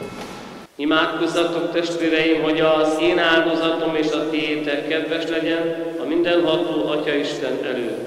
Imádkozzatok, testvéreim, hogy az én áldozatom és a tiétek kedves legyen a mindenható Atyaisten előtt.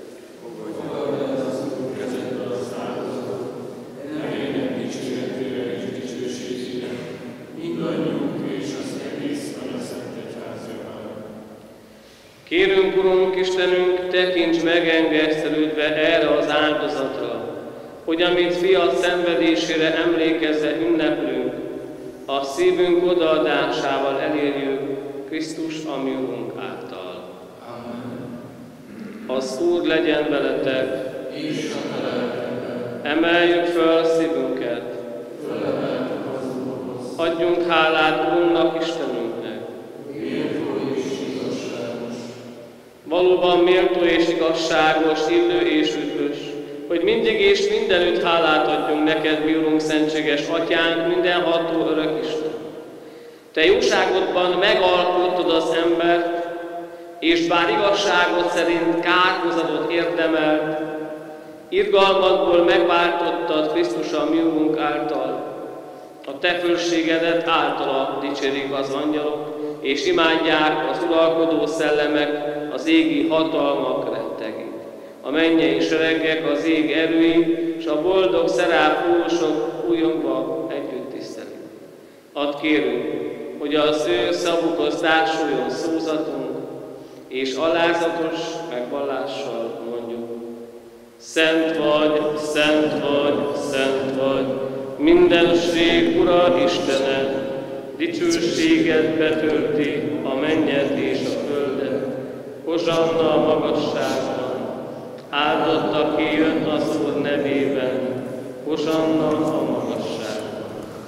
Kérünk, Urunk Istenünk, tekints megengesztelődve erre az áldozatra, hogy amit fiad szenvedésére emlékezve ünneplünk, a szívünk odaadásával elérjük Krisztus, a mi Urunk által. Amen. Az Úr legyen veletek, És a lelkedben. Emeljük föl szívünket, Fölemeltük az Úrhoz. adjunk hálát Urunknak, Istenünknek. Méltó és igazságos. Valóban méltó és igazságos, illő és üdvös, hogy mindig és mindenütt hálát adjunk neked, mi Urunk, szentséges Atyánk, mindenható örök Isten. Te jóságodban megalkottad az embert, és bár igazságod szerint kárhozatot érdemelt, irgalmadból megváltottad Krisztus, a mi Urunk által. A te fölségedet általa dicsérik az angyalok, és imádják az uralkodó szellemek, az égi hatalmak rettegét. A mennyei seregek, az ég erői, és a boldog szeráfúsok újongva együtt tisztelik. Add kérünk, hogy az ő szavukhoz társuljon szózatunk, és alázatos megvallással mondjuk: Szent vagy, szent vagy, szent vagy, mindenség Ura Istened, dicsőséged betölti a mennyet és a földet. Hozsanna a magasságban, áldott, aki jön az Úr nevében, hozsanna a magasságban.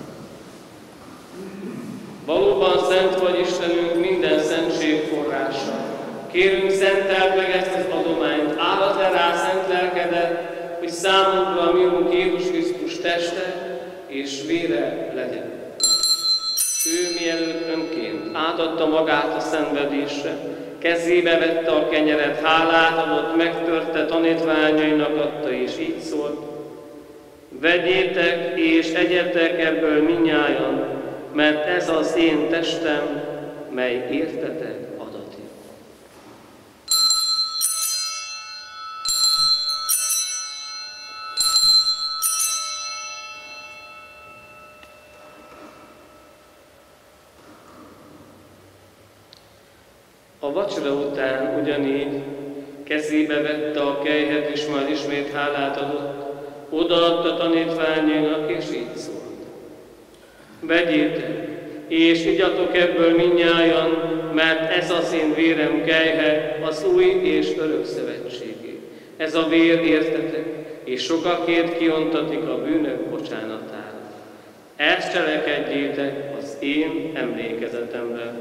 Valóban szent vagy Istenünk, minden szentség forrása. Kérünk, szenteld meg ezt az adományt, áldozd le rá szent lelkedet, hogy számunkra a mi Urunk Jézus Krisztus teste és vére legyen. Ő mielőtt önként átadta magát a szenvedésre, kezébe vette a kenyeret, hálát adott, megtörte, tanítványainak adta, és így szólt: Vegyétek és egyetek ebből mindnyájan, mert ez az én testem, mely értetek adatik. A vacsora után ugyanígy kezébe vette a kelyhet, és majd ismét hálát adott, odaadta tanítványainak, és így szólt: Vegyétek, és igyatok ebből mindnyájan, mert ez az én vérem kelyhe, az új és örök szövetségé. Ez a vér értetek, és sokakért kiontatik a bűnök bocsánatára. Ezt cselekedjétek az én emlékezetemre.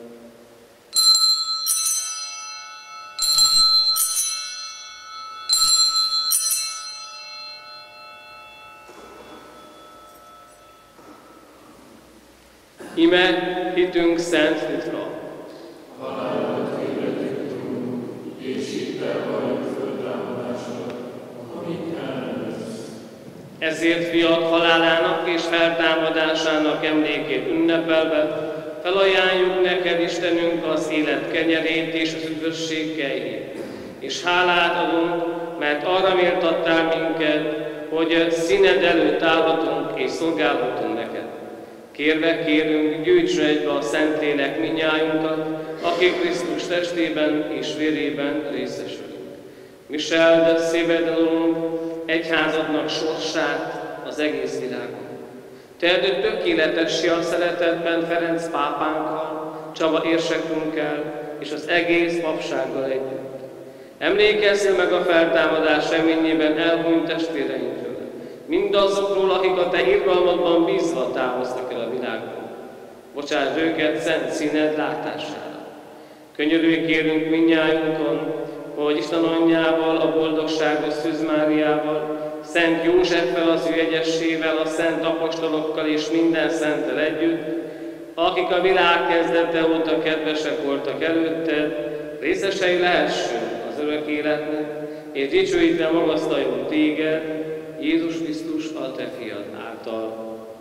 Ime hitünk szent titka. Halálodat hirdettük, és hittel vagyunk föltámadásra, amit elnevezsz. Ezért fiad halálának és feltámadásának emlékét ünnepelve felajánljuk neked, Istenünk, az élet kenyerét és az üdvösség kejhét. És hálát adunk, mert arra méltattál minket, hogy színed előtt állhatunk és szolgálhatunk neked. Kérve kérünk, gyűjtsön egybe a Szentlélek mindnyájunkat, akik Krisztus testében és vérében részesülünk. Viseld szíveden, Urunk, egyházadnak sorsát az egész világon. Tedd tökéletessé a szeretetben Ferenc pápánkkal, Csaba érsekünkkel és az egész papsággal együtt. Emlékezzél meg a feltámadás reményében elhunyt testvéreinkről, mindazokról, akik a te irgalmadban bízva távoztak el a világból. Bocsáss őket szent színed látására. Könyörülj kérünk mindnyájunkon, hogy Isten anyjával, a boldogságos Szűz Máriával, Szent Józseffel, az ő egyessével, a szent apostolokkal és minden szenttel együtt, akik a világ kezdete óta kedvesek voltak előtted, részesei lehessünk az örök életnek, és dicsőítve magasztaljunk téged, Jézus Krisztus, a te fiad által.